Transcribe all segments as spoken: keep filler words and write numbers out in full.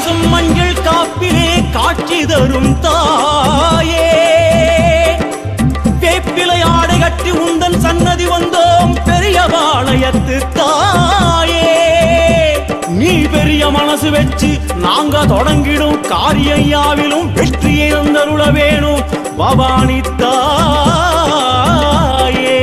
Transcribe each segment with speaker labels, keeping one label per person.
Speaker 1: பசும் மஞ்சள் காப்பிலே காட்சி தரும் தாயே வேப்பிலை ஆடை கட்டி உந்தன் சன்னதி வந்தோம் பெரிய பாளையத்து தாயே நீ பெரிய மனசு வச்சு நாங்க தொடங்கிடும் காரியம் யாவிலும் வெற்றியை தந்தருள வேணும் பவானி தாயே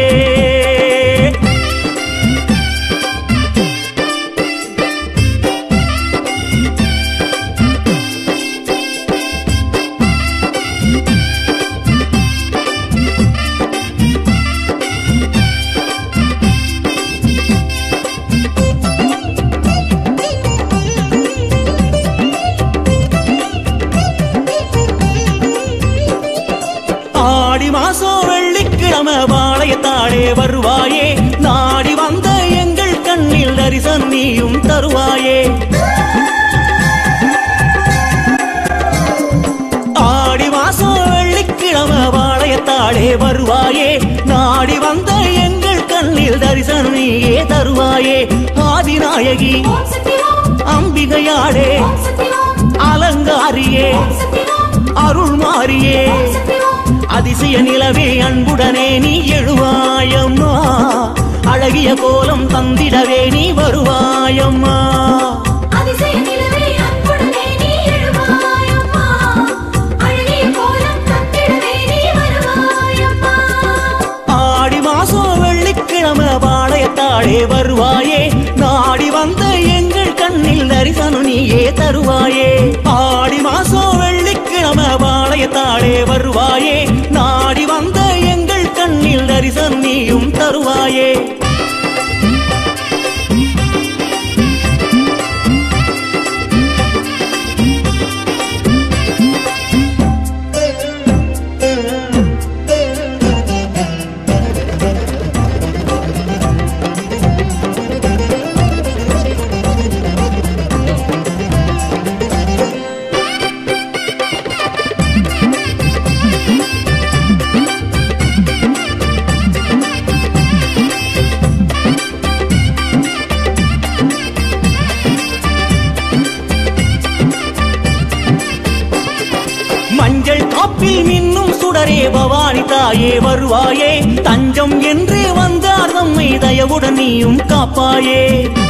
Speaker 1: மாசம் வெள்ளிக்கிழமை பாளையத்தாளே வருவாயே நாடி வந்த எங்கள் கண்ணில் தரிசனம் நீயும் தருவாயே ஆடி மாசம் வெள்ளிக்கிழமை பாளையத்தாளே வருவாயே நாடி வந்த எங்கள் கண்ணில் தரிசனம் நீயே தருவாயே ஆதிநாயகி அம்பிகையாடே அலங்காரியே அருள் மாறியே அதிசய நிலவே அன்புடனே நீ எழுவாயம்மா அழகிய கோலம் தந்திடவே நீ வருவாயம்மா ஆடி மாசம் வெள்ளிக்கிழமை பாளையத்தாளே வருவாயே நாடி வந்த எங்கள் கண்ணில் தரிசனம் நீயே தருவாயே ஆடி மாசம் வெள்ளிக்கிழமை பாளையத்தாளே வருவாயே நாடி வந்த எங்கள் கண்ணில் தரிசனம் நீயும் தருவாயே மஞ்சள் காப்பில் மின்னும் சுடரே பவானி தாயே வருவாயே தஞ்சம் என்று வந்தார் நம்மை தயவுடன் நீயும் காப்பாயே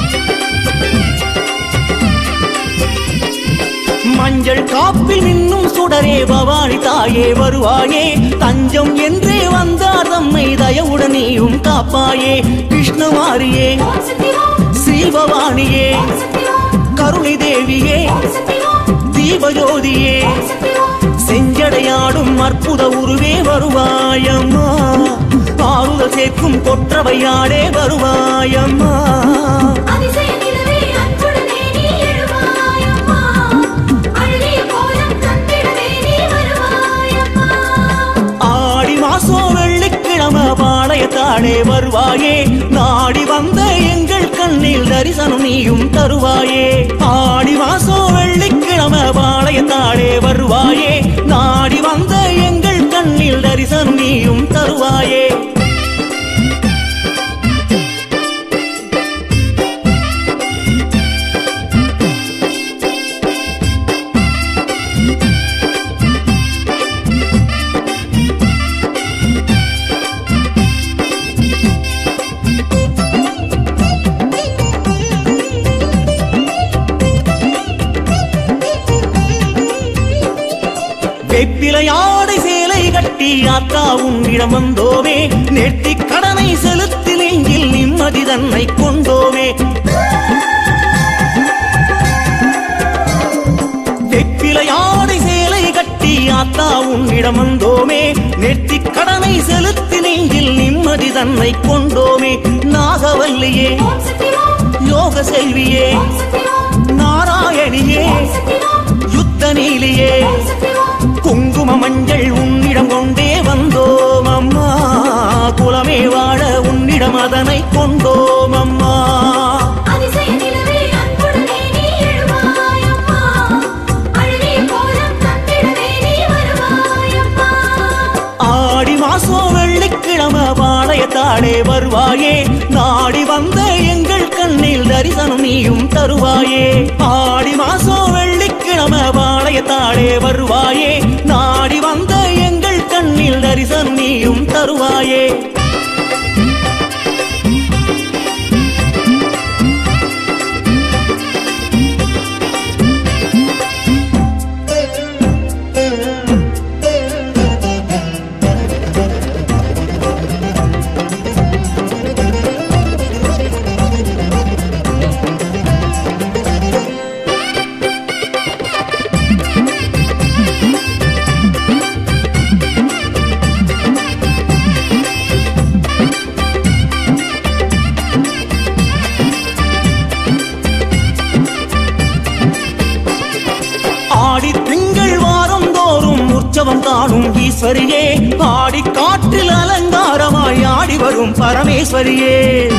Speaker 1: மஞ்சள் காப்பில் மின்னும் சுடரே பவானி தாயே வருவாயே தஞ்சம் என்று வந்தார் நம்மை தயவுடன் நீயும் காப்பாயே கிருஷ்ணமாரியே ஸ்ரீபவானியே கருணை தேவியே தீபஜோதியே செஞ்சடையாடும் அற்புத உருவே வருவாயம்மா ஆறுதல் சேர்க்கும் கொற்றவையாடே வருவாயம்மா ஆடி மாசம் வெள்ளிக்கிழமை பாளையத்தாளே வருவாயே நாடி வந்த எங்கள் கண்ணில் தரிசனம் நீயும் தருவாயே ஆடி மாசம் வெள்ளிக்கிழமை பாளையத்தாளே வருவாயே நாடி வந்த எங்கள் கண்ணில் தரிசனம் நீயும் தருவாயே வெப்பிலையாடை சேலை கட்டி ஆத்தா உன்னிடம் வந்தோமே நெட்டி கடனை செலுத்தி நெஞ்சில் நிம்மதி தன்னை கொண்டோமே வெப்பிலையாடை சேலை கட்டி ஆத்தா உன்னிடம் வந்தோமே நெட்டி கடனை செலுத்தி நெஞ்சில் நிம்மதி தன்னை கொண்டோமே நாகவல்லியே யோக செல்வியே நாராயணியே யுத்த நீலியே குங்கும மஞ்சள் உன்னிடம் கொண்டே வந்தோம் அம்மா குலமே வாழ உன்னிடம் அதனை கொண்டோம் அம்மா ஆடி மாசம் வெள்ளிக்கிழமை பாளையத்தாளே வருவாயே நாடி வந்த எங்கள் கண்ணில் தரிசனம் நீயும் தருவாயே ஆடி மாசம் வெள்ளிக்கிழமை பாளையத்தாளே வருவாயே நாடி வந்த எங்கள் கண்ணில் தரிசனம் நீயும் தருவாயே காணும் ஈஸ்வரியே ஆடி காற்றில் அலங்காரமாய் ஆடி வரும் பரமேஸ்வரியே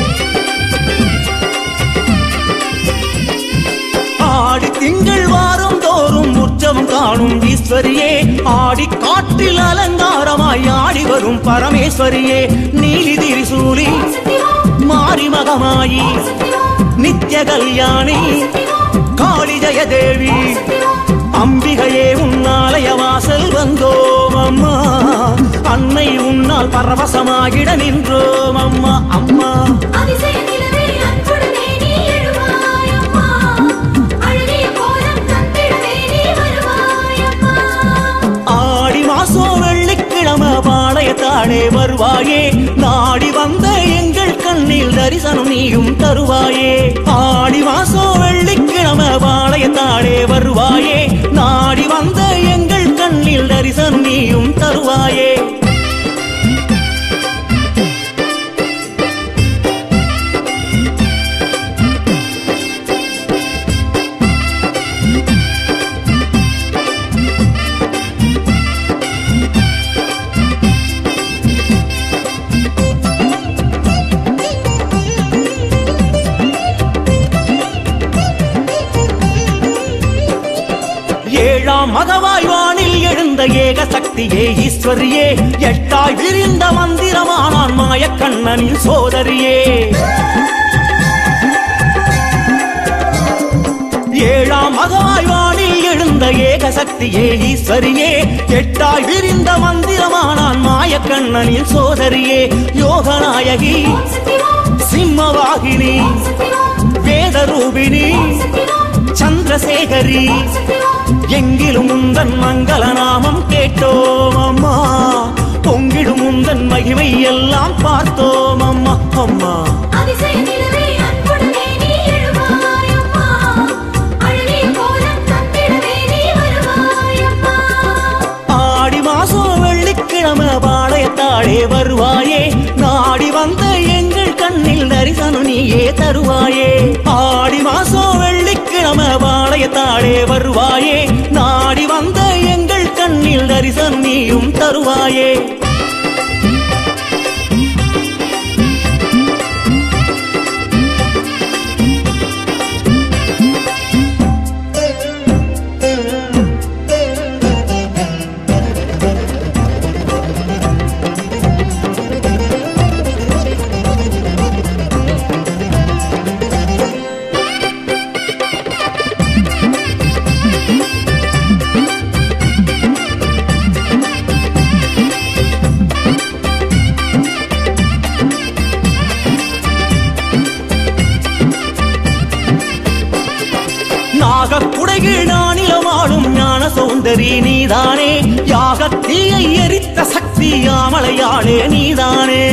Speaker 1: ஆடி திங்கள் வாரம் தோறும் உற்சவம் காணும் ஈஸ்வரியே ஆடி காற்றில் அலங்காரமாய் ஆடி வரும் பரமேஸ்வரியே நீலி திரிசூலி மாரி மகமாயி நித்ய கல்யாணி காளி ஜெயதேவி அம்பிகையே உன்னாலய வாசல் வந்தோம் அம்மா அன்னை உன்னால் பரவசமாகிட நின்றோம் அம்மா அம்மா ஆடி மாசம் வெள்ளிக்கிழமை பாளையத்தாளே வருவாயே நாடி வந்த எங்கள் கண்ணில் தரிசனம் நீயும் தருவாயே ஆடி மாசம் வெள்ளிக்கிழமை பாளையத்தாளே வருவாயே நாடி வந்த எங்கள் கண்ணில் தரிசனம் நீயும் தருவாயே ஏழாம் மகவாய் வானில் எழுந்த ஏக சக்தியே ஈஸ்வரியே எட்டாய் விரிந்த மந்திரமானான் மாயக்கண்ணனின் சோதரியே ஏழாம் மகவாய் வானில் எழுந்த ஏக சக்தியே ஈஸ்வரியே எட்டாய் விரிந்த மந்திரமானான் மாயக்கண்ணனின் சோதரியே யோகநாயகி சிம்மவாகினி வேதரூபிணி சந்திரசேகரி எங்கிலும் உந்தன் மங்கள நாமம் கேட்டோம் அம்மா பொங்கிடும் உந்தன் மகிமை எல்லாம் பார்த்தோம் அம்மா அம்மா ஆடி மாசம் வெள்ளிக்கிழமை பாளையத்தாளே வருவாயே நாடி வந்த எங்கள் கண்ணில் தரிசனம் நீயே தருவாயே ஆடி மாசம் வெள்ளிக்கிழமை பாளையத்தாளே வருவாயே நாடி வந்த எங்கள் கண்ணில் தரிசனம் நீயும் தருவாயே நாகக்குடையில் நானிலமாடும் ஞான சௌந்தரி நீதானே யாகத்தீயை எரித்த சக்தி யாமலையாளே நீதானே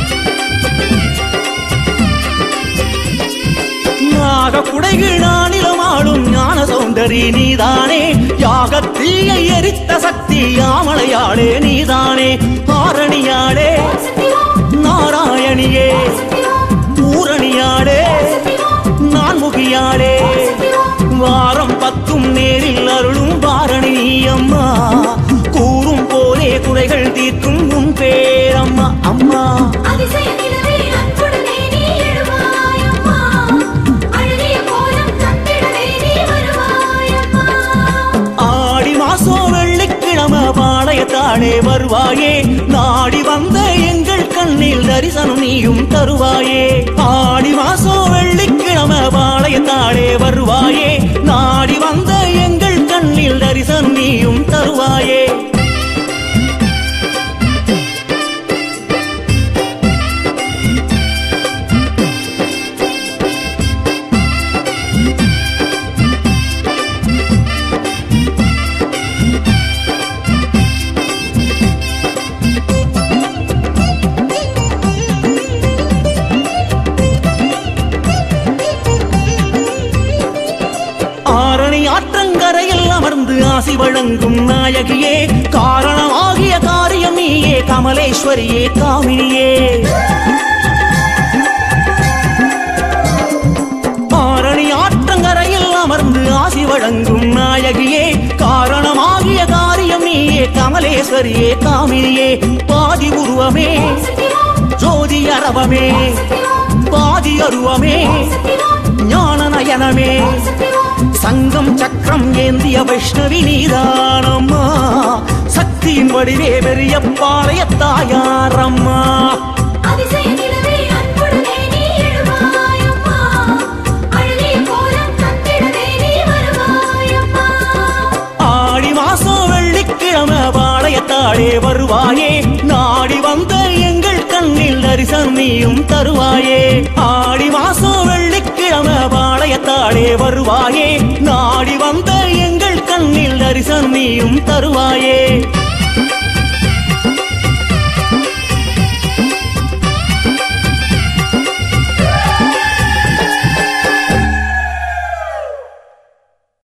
Speaker 1: நாகக்குடையில் நானிலமாடும் ஞான சௌந்தரி நீதானே யாகத்தீயை எரித்த சக்தி யாமலையாளே நீதானே ஆரணியாளே நாராயணியே பூரணியாளே நான்முகியாளே வாரம் பத்தும் நேரில் அருளும் வாரணி அம்மா கூறும் போதே குறைகள் தீர்க்கும் உன் பேரம்மா அம்மா ஆடி மாசம் வெள்ளிக்கிழமை பாளையத்தாளே வருவாயே நாடி வந்த எங்கள் கண்ணில் தரிசனம் நீயும் தருவாயே ஆடி மாசம் வெள்ளிக்கிழமை பாளையத்தாளே வருவாயே நாடி வந்த எங்கள் கண்ணில் தரிசனம் நீயும் ஆற்றங்கரையில் அமர்ந்து ஆசி வழங்கும் நாயகியே காரணமாகிய காரியம் நீயே கமலேஸ்வரியே காமினியே ஆரணி ஆற்றங்கரையில் அமர்ந்து ஆசி வழங்கும் நாயகியே காரணமாகிய காரியம் நீயே கமலேஸ்வரியே காமினியே பாதி உருவமே ஜோதி அரவமே பாதி அருவமே ஞான நயனமே சங்கம் சக்கரம் ஏந்திய வைஷ்ணவி நீதானம்மா சக்தியின் வடிவே பெரிய பாளைய தாயாரம்மா ஆடி மாசம் வெள்ளிக்கிழமை பாளையத்தாளே வருவாயே நாடி வந்த எங்கள் கண்ணில் தரிசனம் நீயும் தருவாயே ஆடி மாசம் வெள்ளிக்கிழமை பாளையத்தாளே வருவாயே நாடி வந்த எங்கள் கண்ணில் தரிசனம் நீயும் தருவாயே